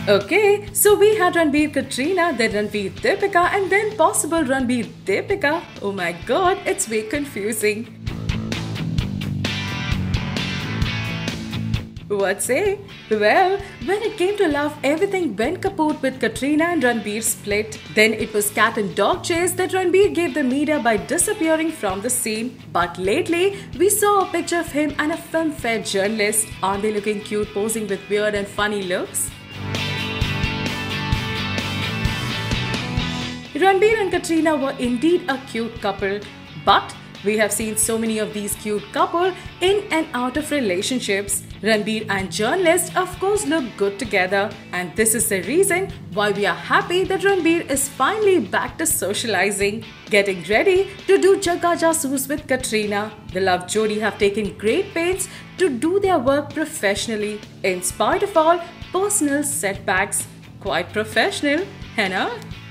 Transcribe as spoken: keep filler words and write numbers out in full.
Okay, so we had Ranbir Katrina, then Ranbir Deepika, and then possible Ranbir Deepika. Oh my god, it's way confusing. What say? Well, when it came to love, everything went kaput with Katrina and Ranbir split. Then it was cat and dog chase that Ranbir gave the media by disappearing from the scene. But lately, we saw a picture of him and a film-fare journalist. Aren't they looking cute posing with weird and funny looks? Ranbir and Katrina were indeed a cute couple, but we have seen so many of these cute couples in and out of relationships. Ranbir and journalist of course look good together, and this is the reason why we are happy that Ranbir is finally back to socializing, getting ready to do Jagga Jasoos with Katrina. The love jodi have taken great pains to do their work professionally in spite of all personal setbacks. Quite professional, है ना?